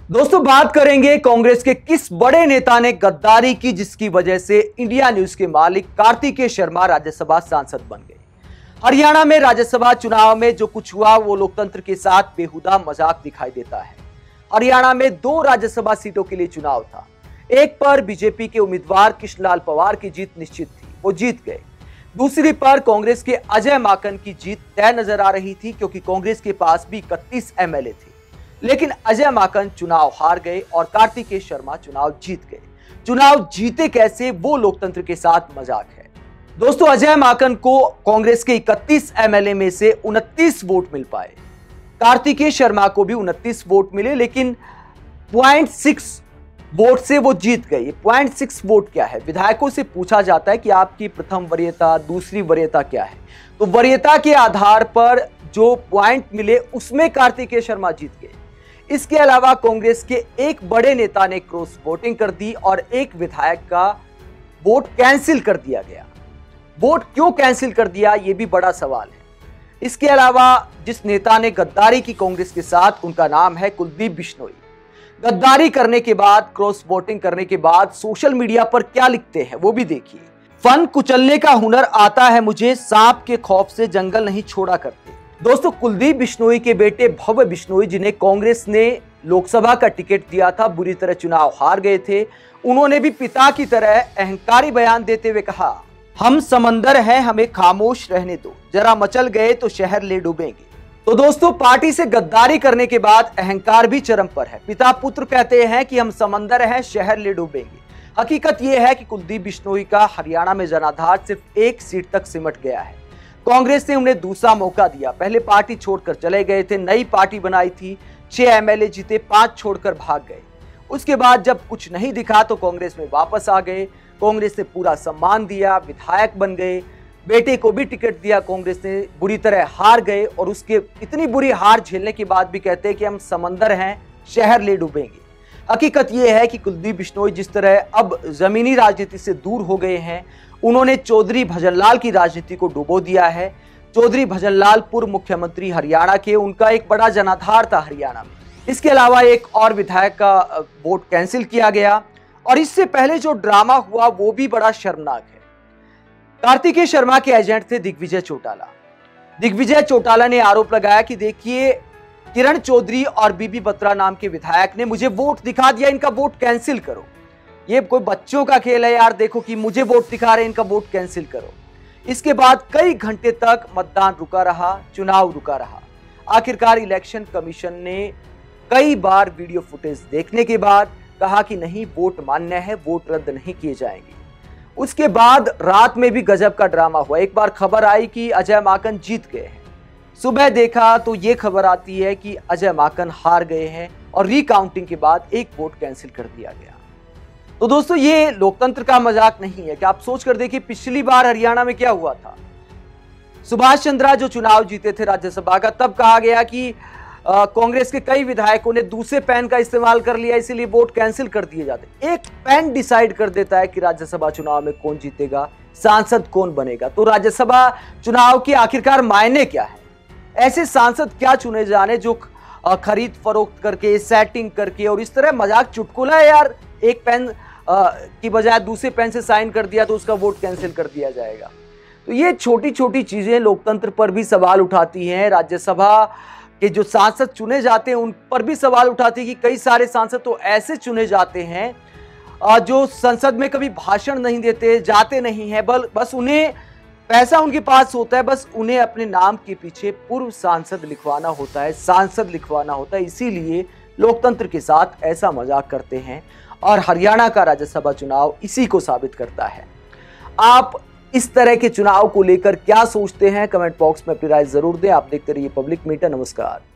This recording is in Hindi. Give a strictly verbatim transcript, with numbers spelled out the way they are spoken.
दोस्तों, बात करेंगे कांग्रेस के किस बड़े नेता ने गद्दारी की जिसकी वजह से इंडिया न्यूज के मालिक कार्तिकेय शर्मा राज्यसभा सांसद बन गए। हरियाणा में राज्यसभा चुनाव में जो कुछ हुआ वो लोकतंत्र के साथ बेहुदा मजाक दिखाई देता है। हरियाणा में दो राज्यसभा सीटों के लिए चुनाव था। एक पर बीजेपी के उम्मीदवार कृष्णलाल पंवार की जीत निश्चित थी, वो जीत गए। दूसरी पर कांग्रेस के अजय माकन की जीत तय नजर आ रही थी, क्योंकि कांग्रेस के पास भी इकतीस एमएलए थे। लेकिन अजय माकन चुनाव हार गए और कार्तिकेय शर्मा चुनाव जीत गए। चुनाव जीते कैसे, वो लोकतंत्र के साथ मजाक है। दोस्तों, अजय माकन को कांग्रेस के इकतीस एमएलए में से उनतीस वोट मिल पाए। कार्तिकेय शर्मा को भी उनतीस वोट मिले, लेकिन पॉइंट सिक्स वोट से वो जीत गए। पॉइंट सिक्स वोट क्या है? विधायकों से पूछा जाता है कि आपकी प्रथम वरीयता, दूसरी वरीयता क्या है, तो वरीयता के आधार पर जो पॉइंट मिले उसमें कार्तिकेय शर्मा जीत गए। इसके अलावा कांग्रेस के एक बड़े नेता ने क्रॉस वोटिंग कर दी और एक विधायक का वोट कैंसिल कर दिया गया। वोट क्यों कैंसिल कर दिया, यह भी बड़ा सवाल है। इसके अलावा जिस नेता ने गद्दारी की कांग्रेस के साथ, उनका नाम है कुलदीप बिश्नोई। गद्दारी करने के बाद, क्रॉस वोटिंग करने के बाद सोशल मीडिया पर क्या लिखते हैं वो भी देखिए। फन कुचलने का हुनर आता है मुझे, सांप के खौफ से जंगल नहीं छोड़ा करते। दोस्तों, कुलदीप बिश्नोई के बेटे भव्य बिश्नोई, जिन्हें कांग्रेस ने लोकसभा का टिकट दिया था, बुरी तरह चुनाव हार गए थे। उन्होंने भी पिता की तरह अहंकारी बयान देते हुए कहा, हम समंदर हैं, हमें खामोश रहने दो, जरा मचल गए तो शहर ले डूबेंगे। तो दोस्तों, पार्टी से गद्दारी करने के बाद अहंकार भी चरम पर है। पिता पुत्र कहते हैं कि हम समंदर हैं, शहर ले डूबेंगे। हकीकत यह है कि कुलदीप बिश्नोई का हरियाणा में जनाधार सिर्फ एक सीट तक सिमट गया है। कांग्रेस ने उन्हें दूसरा मौका दिया। पहले पार्टी छोड़कर चले गए थे, नई पार्टी बनाई थी, छह एमएलए जीते, पांच छोड़कर भाग गए। उसके बाद जब कुछ नहीं दिखा तो कांग्रेस में वापस आ गए। कांग्रेस ने पूरा सम्मान दिया, विधायक बन गए, बेटे को भी टिकट दिया। कांग्रेस ने बुरी तरह हार गए और उसके इतनी बुरी हार झेलने के बाद भी कहते हैं कि हम समंदर हैं, शहर ले डूबेंगे। हकीकत यह है कि कुलदीप बिश्नोई जिस तरह अब जमीनी राजनीति से दूर हो गए हैं, उन्होंने चौधरी भजनलाल की राजनीति को डुबो दिया है। चौधरी भजनलाल पूर्व मुख्यमंत्री हरियाणा के, उनका एक बड़ा जनाधार था हरियाणा में। इसके अलावा एक और विधायक का वोट कैंसिल किया गया और इससे पहले जो ड्रामा हुआ वो भी बड़ा शर्मनाक है। कार्तिकेय शर्मा के एजेंट थे दिग्विजय चौटाला। दिग्विजय चौटाला ने आरोप लगाया कि देखिए, किरण चौधरी और बीबी बत्रा नाम के विधायक ने मुझे वोट दिखा दिया, इनका वोट कैंसिल करो। ये कोई बच्चों का खेल है यार, देखो कि मुझे वोट दिखा रहे हैं, इनका वोट कैंसिल करो। इसके बाद कई घंटे तक मतदान रुका रहा, चुनाव रुका रहा। आखिरकार इलेक्शन कमीशन ने कई बार वीडियो फुटेज देखने के बाद कहा कि नहीं, वोट मान्य है, वोट रद्द नहीं किए जाएंगे। उसके बाद रात में भी गजब का ड्रामा हुआ। एक बार खबर आई कि अजय माकन जीत गए हैं, सुबह देखा तो ये खबर आती है कि अजय माकन हार गए हैं और रिकाउंटिंग के बाद एक वोट कैंसिल कर दिया गया। तो दोस्तों, ये लोकतंत्र का मजाक नहीं है कि आप सोच कर देखिए, पिछली बार हरियाणा में क्या हुआ था। सुभाष चंद्रा जो चुनाव जीते थे राज्यसभा का, तब कहा गया कि कांग्रेस के कई विधायकों ने दूसरे पेन का इस्तेमाल कर लिया, इसीलिए वोट कैंसिल कर दिए जाते। एक पेन डिसाइड कर देता है कि राज्यसभा चुनाव में कौन जीतेगा, सांसद कौन बनेगा। तो राज्यसभा चुनाव की आखिरकार मायने क्या है? ऐसे सांसद क्या चुने जाने जो खरीद फरोख्त करके, सेटिंग करके, और इस तरह मजाक चुटकुला है यार। एक पेन की बजाय दूसरे पेन से साइन कर दिया तो उसका वोट कैंसिल कर दिया जाएगा। तो ये छोटी छोटी चीजें लोकतंत्र पर भी सवाल उठाती हैं। राज्यसभा के जो सांसद चुने जाते हैं उन पर भी सवाल उठाती है कि कई सारे सांसद तो ऐसे चुने जाते हैं जो संसद में कभी भाषण नहीं देते, जाते नहीं हैं, बल बस उन्हें पैसा उनके पास होता है, बस उन्हें अपने नाम के पीछे पूर्व सांसद लिखवाना होता है, सांसद लिखवाना होता है। इसीलिए लोकतंत्र के साथ ऐसा मजाक करते हैं और हरियाणा का राज्यसभा चुनाव इसी को साबित करता है। आप इस तरह के चुनाव को लेकर क्या सोचते हैं? कमेंट बॉक्स में अपनी राय जरूर दें। आप देखते रहिए पब्लिक मीटर। नमस्कार।